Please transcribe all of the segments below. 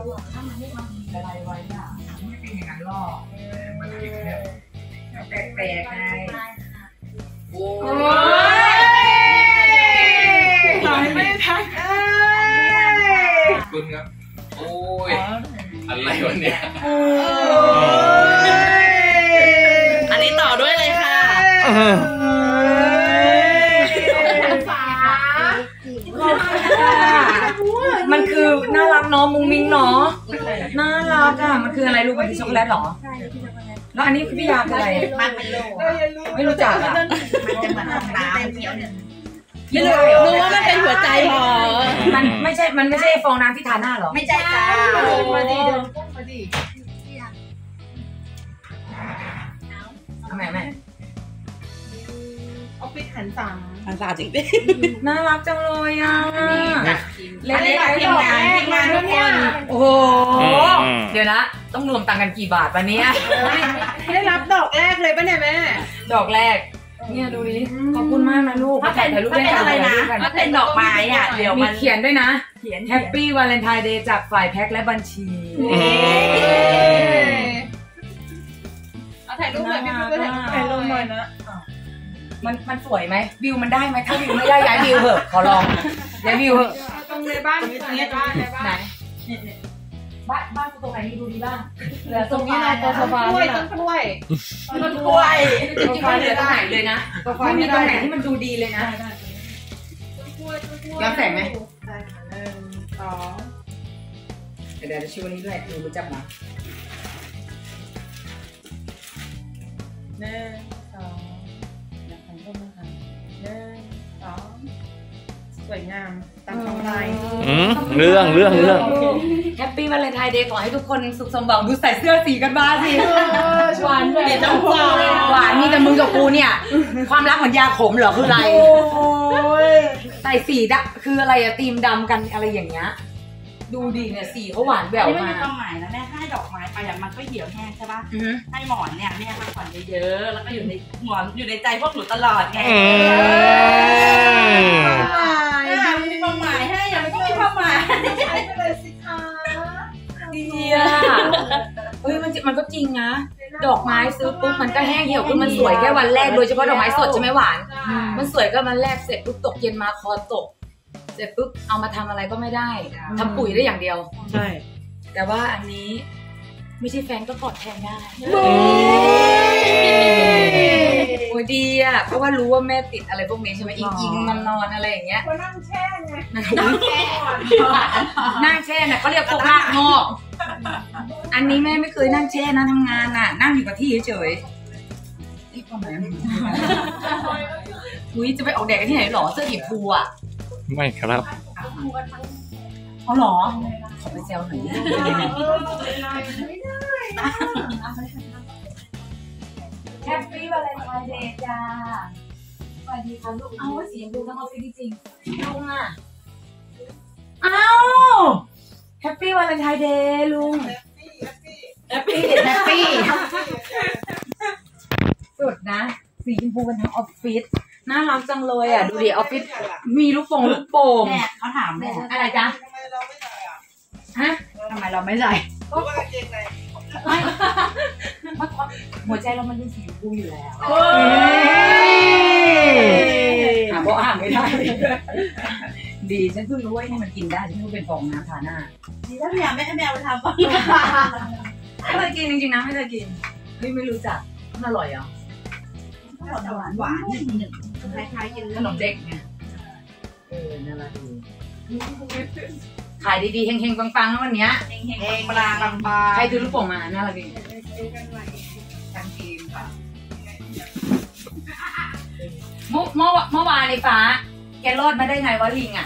ถ้ามันไม่ทำอะไรไว้อะไม่เป็นอย่างนั้นหรอกมันผิดเนี่ยแปลกๆไงโอ้ยตายไม่ทันคุณครับโอ้ยอะไรวะเนี่ยอันนี้ต่อด้วยเลยค่ะมันคือน่ารักเนาะมุ้งมิ้งเนาะน่ารักอ่ะมันคืออะไรลูกมันคือช็อกโกแลตหรอใช่แล้วอันนี้พี่ยาคืออะไรมันเป็นโลไม่รู้จักอ่ะมันจะเหมือนน้ำเขียวเนี่ยรู้ว่ามันเป็นหัวใจหรอมันไม่ใช่ฟองน้ำที่ทาหน้าหรอไม่ใช่จ้ามาดิเดินมาดิแม่เอาไปหันสามจริงดิน่ารักจังเลยอ่ะเล่นทีมงานทุกคนโอ้โหเดี๋ยวนะต้องรวมตังค์กันกี่บาทวันนี้ได้รับดอกแรกเลยป่ะเนี่ยแม่ดอกแรกเนี่ยดูดิขอบคุณมากนะลูกถ้าเป็นอะไรนะถ้าเป็นดอกไม้อ่ะเดี๋ยวมันเขียนด้วยนะแฮปปี้วาเลนไทน์เดย์จากฝ่ายแพ็คและบัญชีเอาถ่ายรูปหน่อยพี่พูดถ่ายรูปหน่อยนะมันสวยไหมวิวมันได้ไหมถ้าวิวไม่ได้ย้ายวิวเหอะขอลองย้ายวิวเหอะตรงในบ้านตรงนี้บ้านไหนบ้านตรงไหนนี่ดูดีบ้างเหลือตรงนี้นะโซฟาต้นกล้วยจริงๆมันเหลือตรงไหนเลยนะไม่มีตรงไหนที่มันดูดีเลยนะย้ำแสงไหมเดี๋ยวจะชื่อวันนี้ด้วยรู้จักไหมสวยงามตามความใจเรื่องแฮปปี้วาเลนไทน์เดย์ขอให้ทุกคนสุขสมหวังดูใส่เสื้อสีกันบ้างสิหวานเลยต้องหวานนี่แต่มึงกับกูเนี่ยความรักเหมือนยาขมเหรอคืออะไรใส่สีดำคืออะไรอะธีมดำกันอะไรอย่างเงี้ยดูดีเนี่ยสีเขาหวานแหววมาไม่มีความหมายนะแม่ให้ดอกไม้ไปอย่างมันก็เหี่ยวแห้งใช่ป่ะให้หมอนเนี่ยพักผ่อนเยอะๆแล้วก็อยู่ในหมอนอยู่ในใจพวกหนูตลอดไงมีความหมายให้อย่างมันก็มีความหมายใช้ไปเลยสิคะดีอ่ะเฮ้ยมันก็จริงนะดอกไม้ซื้อปุ๊บมันก็แห้งเหี่ยวคือมันสวยแค่วันแรกโดยเฉพาะดอกไม้สดใช่ไหมหวานมันสวยก็วันแรกเสร็จปุ๊บตกเย็นมาคอตกเสร็จปุ๊บเอามาทำอะไรก็ไม่ได้ทำปุ๋ยได้อย่างเดียวใช่แต่ว่าอันนี้ไม่ใช่แฟนก็กอดแทนได้โอ้ยดีอ่ะเพราะว่ารู้ว่าแม่ติดอะไรพวกนี้ใช่ไหมอิงมันนอนอะไรอย่างเงี้ยนั่งแช่ไงนั่งแช่น่ะเขาเรียกพวกลากงอกอันนี้แม่ไม่เคยนั่งแช่นะทำงานน่ะนั่งอยู่กับที่เฉยๆนี่ประมาณอุ้ยจะไปออกแดดกันที่ไหนหรอเสื้อหยิบภูอ่ะไม่ครับเขาหรอขอไปเซลหน่อยแฮปปี้วาเลนไทน์เดย์จ้าสวัสดีค่ะลูกเอาเสียงดูทั้งออฟฟิศจริงลุงอ่ะอ้าวแฮปปี้วาเลนไทน์เดย์ลุงแฮปปี้สุดนะสีชมพูกันทั้งออฟฟิศน่ารักจังเลยอ่ะดูดิออฟฟิศมีลูกโป่งแม่เขาถามแม่อะไรจ๊ะฮะทำไมเราไม่ใส่ก็ว่าเกงในไม่หัวใจเรามันเป็นสีชมพูอยู่แล้วหาเพราะอ่านไม่ได้ดีฉันเพิ่งรู้ว่านี่มันกินได้ฉันเพิ่งเป็นฟองน้ำทาหน้าดีถ้าพยายามไม่ให้แมวไปทำบ้างไม่เคยกินจริงๆนะไม่เคยกินไม่รู้จักมันอร่อยเหรอหวานนิดนึงคล้ายๆกินขนมเด็กไงน่ารักดีขายดีๆเฮงๆปังๆวันนี้เฮงๆปลาปังใครถือลูกโป่งมาน่ารักดีทั้งทีมค่ะเมื่อวานในฟ้าแกรอดมาได้ไงวะลิงอ่ะ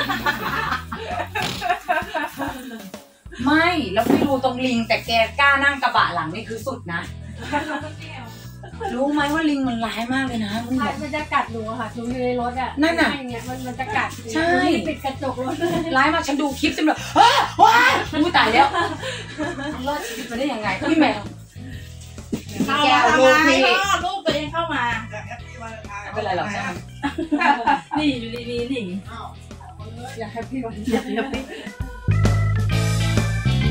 ไม่แล้วไม่รู้ตรงลิงแต่แกกล้านั่งกระบะหลังนี่คือสุดนะรู้ไหมว่าลิงมันร้ายมากเลยนะมันจะกัดหนูค่ะหนูอยู่ในรถอ่ะนั่นน่ะมันจะกัดใช่ปิดกระจกรถร้ายมากฉันดูคลิปจนแบบว้าตายแล้วรอดชีวิตมาได้ยังไงพี่แมวแก้วลูกพี่ลูกตัวเองเข้ามาไม่เป็นไรหรอกนี่อยู่ดีๆนี่อยากแฮปปี้วันอยากแฮปปี้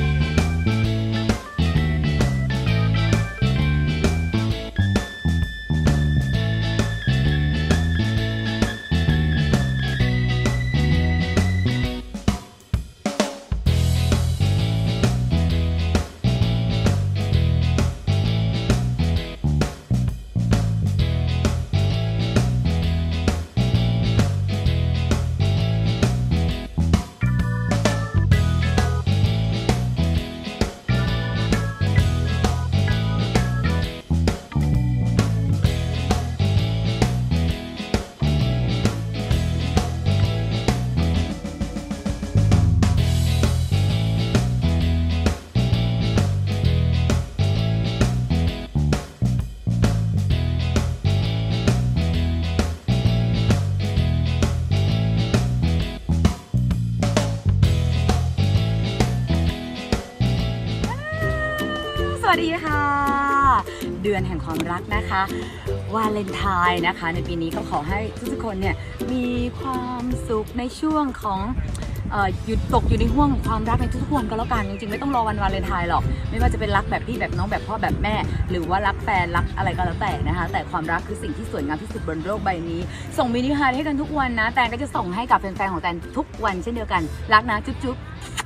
วัสดีค่ะเดือนแห่งความรักนะคะวาเลนไทน์นะคะในปีนี้ก็ขอให้ทุกๆคนเนี่ยมีความสุขในช่วงของหยุดตกอยู่ในห่วงความรักในทุกๆวันก็แล้วกันจริงๆไม่ต้องรอวันวาเลนไทน์หรอกไม่ว่าจะเป็นรักแบบพี่แบบน้องแบบพ่อแบบแม่หรือว่ารักแฟนรักอะไรก็แล้วแต่นะคะแต่ความรักคือสิ่งที่สวยงามที่สุดบนโลกใบนี้ส่งมินิฮาร์ทให้กันทุกวันนะแตนก็จะส่งให้กับแฟนๆของแตนทุกวันเช่นเดียวกันรักนะจุ๊บๆ